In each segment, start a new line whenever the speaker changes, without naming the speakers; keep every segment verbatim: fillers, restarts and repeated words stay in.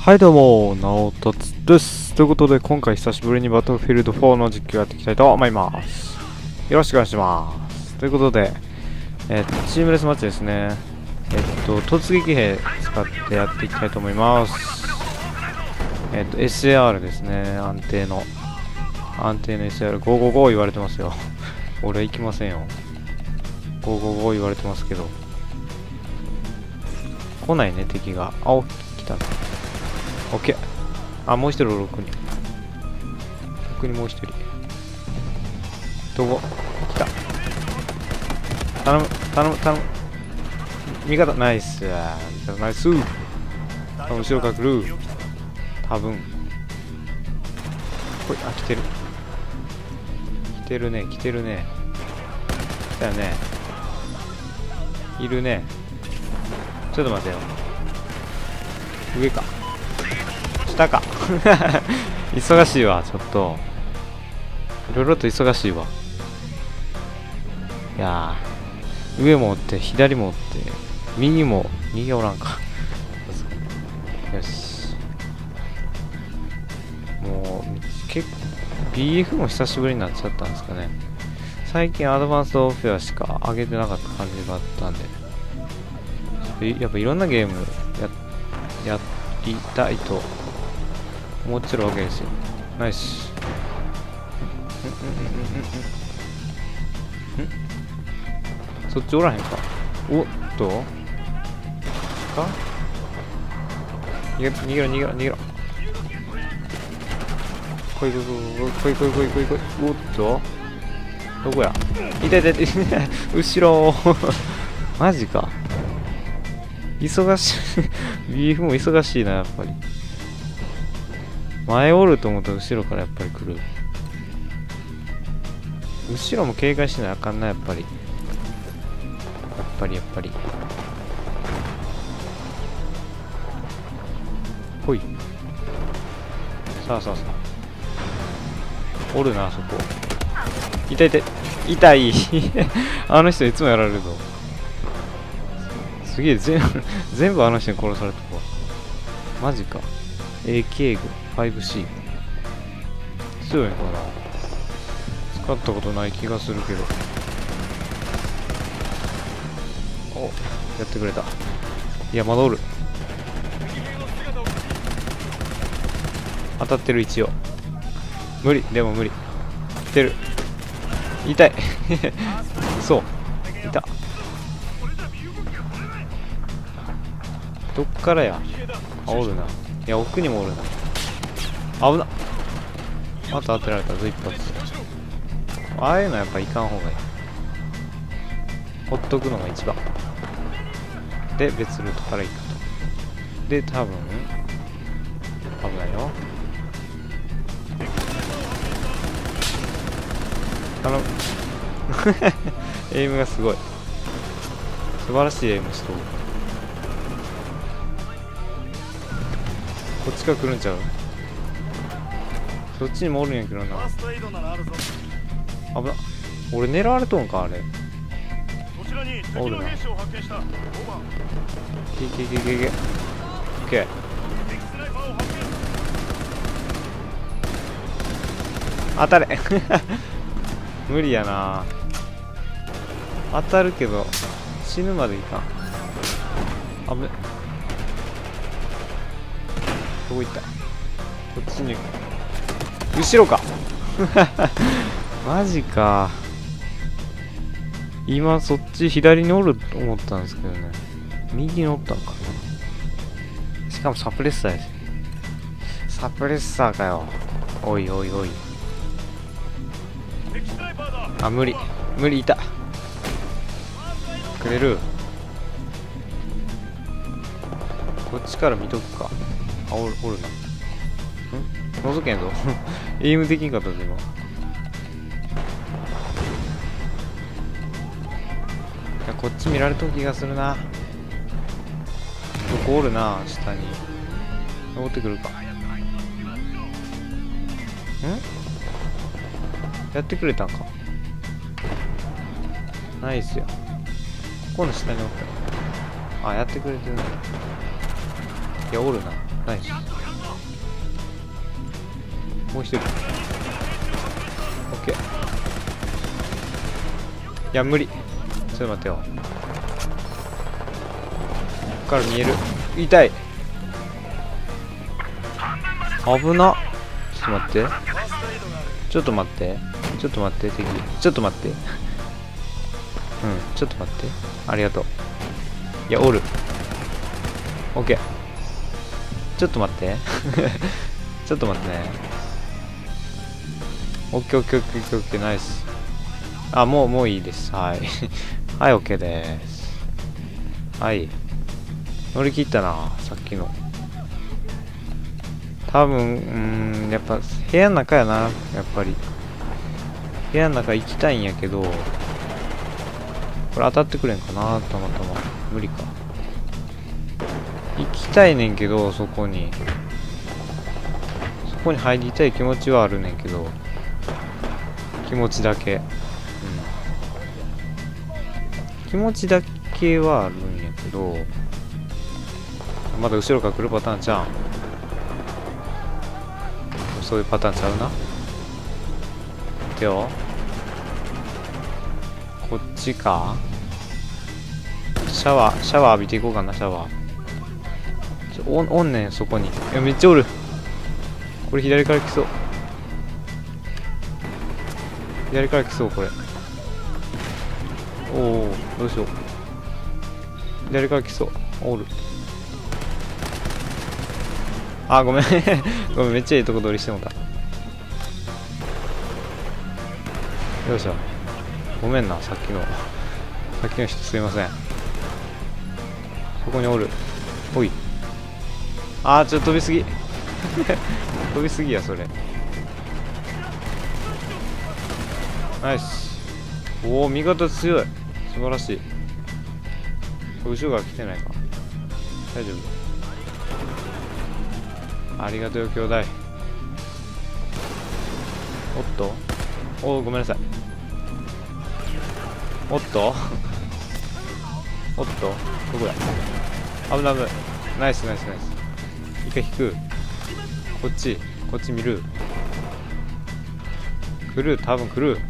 はいどうも、なおたつです。ということで、今回久しぶりにバトルフィールドフォーの実況やっていきたいと思います。よろしくお願いします。ということで、えっと、チームレスマッチですね。えっと、突撃兵使ってやっていきたいと思います。えっと、エスエーアール ですね。安定の。安定の エスエーアールごひゃくごじゅうご 言われてますよ。俺は行きませんよ。ごひゃくごじゅうご言われてますけど。来ないね、敵が。あ、お、来たね。オッケー。あ、もう一人ろくにん。ろくにもう一人。どこ来た。頼む、頼む、頼む。味方、ナイス。味方、ナイス。後ろから来る。多分。こい、あ、来てる。来てるね、来てるね。来たよね。いるね。ちょっと待てよ。上か。下か。忙しいわ、ちょっと。いろいろと忙しいわ。いやー、上もおって、左もおって、右も、右おらんか。よし。もう、結構、ビーエフ も久しぶりになっちゃったんですかね。最近アドバンスドフェアしか上げてなかった感じがあったんで、やっぱいろんなゲームや、やりたいと思ってるわけですよ。ナイス。そっちおらへんか。おっとか逃げろ逃げろ逃げろ逃げろ。来い来い来い来い来い来い来い来い。おっとどこや。いたいたいた後ろマジか。忙しいビーフも忙しいな、やっぱり。前おると思ったら後ろからやっぱり来る。後ろも警戒しないあかんな、やっぱり。やっぱりやっぱり。ほい。さあさあさあ。おるな、そこ。痛い痛い。痛い。あの人いつもやられるぞ。すげえ、全部、全部あの人に殺されたわ。マジか。エーケー 軍 ファイブシー。強いのかな。使ったことない気がするけど。お、やってくれた。いや、まだおる。当たってる、一応。無理、でも無理。来てる。痛い。そう。いた。どっからや。あ、おるな。いや、奥にもおるな。危なっ。また当てられたぞ、一発。ああいうのやっぱいかん方がいい。ほっとくのが一番。で、別ルートから行くと。で、多分、危ないよ。頼む。エイムがすごい。素晴らしいエイムしとる。こっちから来るんちゃう。そっちにもおるんやけどな。危な。俺狙われとんかあれ。おるな。けけけけけ。オッケー。当たれ。無理やな。当たるけど死ぬまでいかん。あぶね。どこ行った。こっちに後ろか。マジか。今そっち左におると思ったんですけどね。右におったんかな。しかもサプレッサーやし。サプレッサーかよ。おいおいおい。あ、無理無理。いた。くれる。こっちから見とくか。あ、おる、おるな。ん覗けんぞ。エイムできんかったぞ、今。いや、こっち見られとる気がするな。どこおるな、下に。登ってくるか。んやってくれたんか。ナイスや。ここの下におった。あ、やってくれてるね。いや、おるな。ナイス。 う一人。オッケー。いや無理。ちょっと待ってよ。こっから見える。痛い。危な。ちょっと待って。ちょっと待って。ちょっと待って敵。ちょっと待って。うんちょっと待って。ありがとう。いやおる。オッケー。ちょっと待って。ちょっと待ってね。オッケーオッケーオッケーオッケーオッケーナイス。あ、もうもういいです。はい。はい、オッケーです。はい。乗り切ったな、さっきの。多分、うーん、やっぱ部屋の中やな、やっぱり。部屋の中行きたいんやけど、これ当たってくれんかな、たまたま。無理か。行きたいねんけど、そこに。そこに入りたい気持ちはあるねんけど、気持ちだけ。うん。気持ちだけはあるんやけど、まだ後ろから来るパターンちゃうん。そういうパターンちゃうな。手を。こっちか。シャワー、シャワー浴びていこうかな、シャワー。ちょおん、おんねん、そこに。いや、めっちゃおる。これ左から来そう。左から来そう、これ。おお、どうしよう。左から来そう。おる。あ、ごめん。ごめん、めっちゃいいとこ取りしてもた。よいしょ。ごめんな、さっきの。さっきの人すいません。そこにおる。おい。あー、ちょっと飛びすぎ。飛びすぎや、それ。ナイス。おお、味方強い。素晴らしい。後ろから来てないか。大丈夫。ありがとうよ、兄弟。おっと。おお、ごめんなさい。おっと。おっと。どこだ。危ない危ない。ナイスナイスナイス。一回引く。こっち。こっち見る。来る。多分来る。ん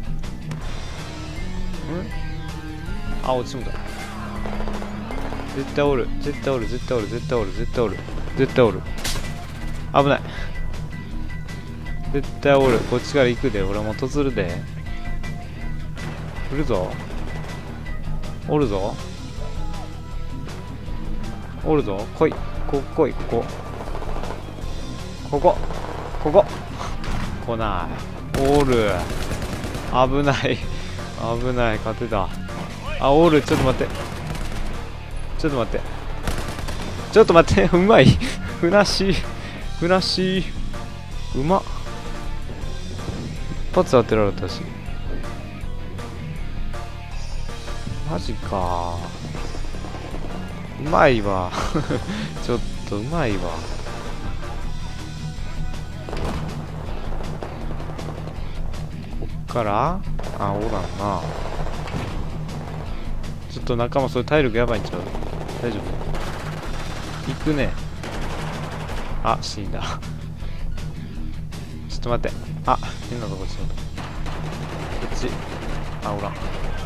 あ、落ちもだ。絶対おる。絶対おる。絶対おる。絶対おる。絶対おる。絶対おる。危ない。絶対おる。こっちから行くで。俺もとずるで。来るぞ。おるぞ。おるぞ。来い。ここ来い。ここ。ここ。ここ。来ない。おる。危ない。危ない。勝てた。あ、おる。ちょっと待って。ちょっと待って。ちょっと待って。うまい。ふなっしー。ふなっしー。うまっ。一発当てられたし。マジか。うまいわ。ちょっとうまいわ。こっからあ、おらんな。ちょっと仲間それ体力やばいんちゃう？大丈夫？行くね。あ、死んだ。ちょっと待って。あ、変なとこちょっと。こっち。あ、おらん。ちょ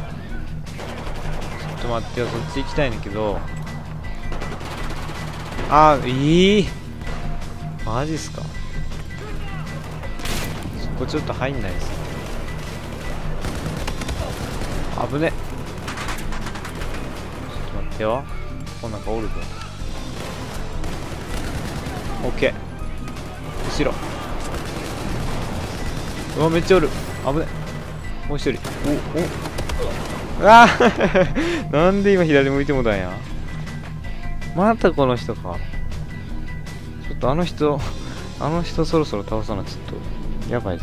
っと待ってよ、そっち行きたいねんけど。あ、いい。マジっすか。そこちょっと入んないですね。危ね。ちょっと待ってよ。こんなんかおるぞ。オッケー。後ろ。うわ、めっちゃおる。危ね。もう一人。お、お。うわーなんで今左向いてもたんや。またこの人か。ちょっとあの人、あの人そろそろ倒さな、ちょっと、やばいぞ。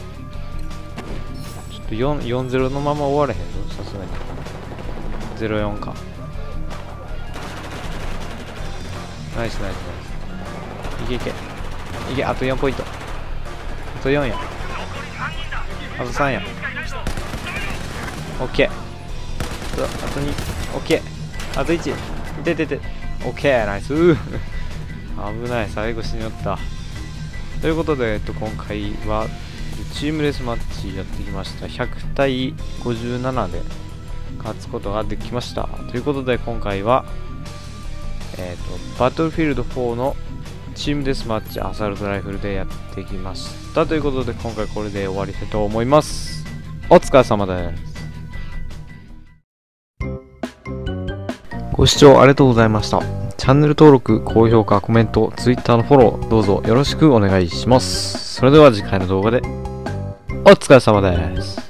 ちょっとよん、よんゼロのまま終われへんぞ、さすがに。ゼロよんか。ナイスナイスナイス。いけいけ。いけ、あとよんポイント。あとよんや。あとさんや。オッケー。あと、あとに。オッケー。あといち。いててて。オッケー、ナイス。危ない、最後死によった。 ということで、えっと、今回はチームレスマッチやってきました。ひゃくたいごじゅうななで勝つことができました。ということで、今回は、えっと、バトルフィールドフォーのチームデスマッチアサルトライフルでやってきました。ということで、今回これで終わりたいと思います。お疲れ様です。ご視聴ありがとうございました。チャンネル登録、高評価、コメント、Twitter のフォロー、どうぞよろしくお願いします。それでは次回の動画でお疲れ様です。